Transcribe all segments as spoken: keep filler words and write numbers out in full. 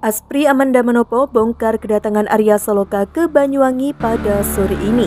Aspri Amanda Manopo bongkar kedatangan Arya Saloka ke Banyuwangi pada sore ini.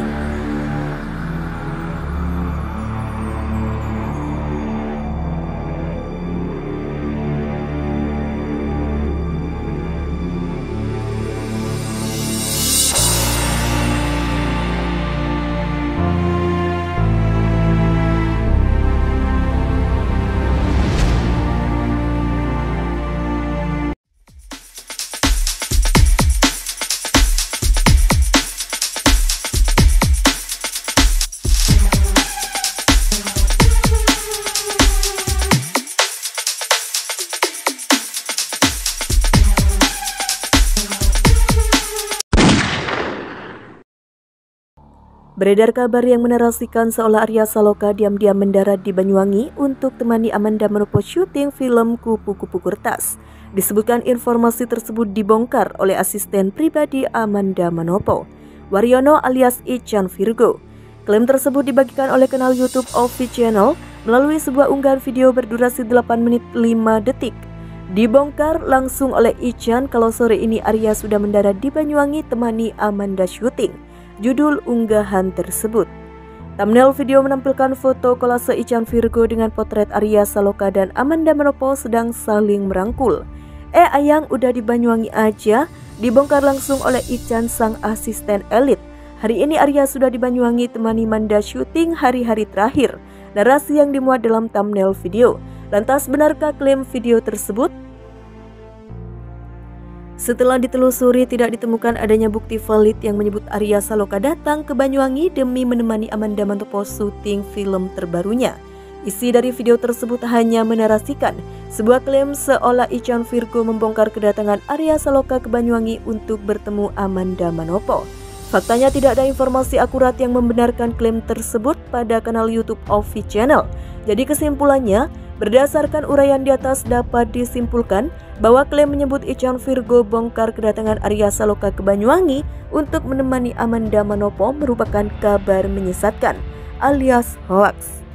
Beredar kabar yang menarasikan seolah Arya Saloka diam-diam mendarat di Banyuwangi untuk temani Amanda Manopo syuting film Kupu-Kupu Kertas. Disebutkan informasi tersebut dibongkar oleh asisten pribadi Amanda Manopo, Waryono alias Ichan Virgo. Klaim tersebut dibagikan oleh kanal YouTube Ovi Channel melalui sebuah unggahan video berdurasi delapan menit lima detik. Dibongkar langsung oleh Ichan kalau sore ini Arya sudah mendarat di Banyuwangi temani Amanda syuting. Judul unggahan tersebut. Thumbnail video menampilkan foto kolase Ichan Virgo dengan potret Arya Saloka dan Amanda Manopo sedang saling merangkul. Eh ayang udah di Banyuwangi aja, dibongkar langsung oleh Ichan sang asisten elit. Hari ini Arya sudah di Banyuwangi temani Manda syuting hari-hari terakhir. Narasi yang dimuat dalam thumbnail video. Lantas benarkah klaim video tersebut? Setelah ditelusuri tidak ditemukan adanya bukti valid yang menyebut Arya Saloka datang ke Banyuwangi demi menemani Amanda Manopo syuting film terbarunya. Isi dari video tersebut hanya menarasikan sebuah klaim seolah Ichan Virgo membongkar kedatangan Arya Saloka ke Banyuwangi untuk bertemu Amanda Manopo. Faktanya tidak ada informasi akurat yang membenarkan klaim tersebut pada kanal YouTube Ovi Channel. Jadi kesimpulannya, berdasarkan uraian di atas dapat disimpulkan bahwa klaim menyebut Ichan Virgo bongkar kedatangan Arya Saloka ke Banyuwangi untuk menemani Amanda Manopo merupakan kabar menyesatkan alias hoax.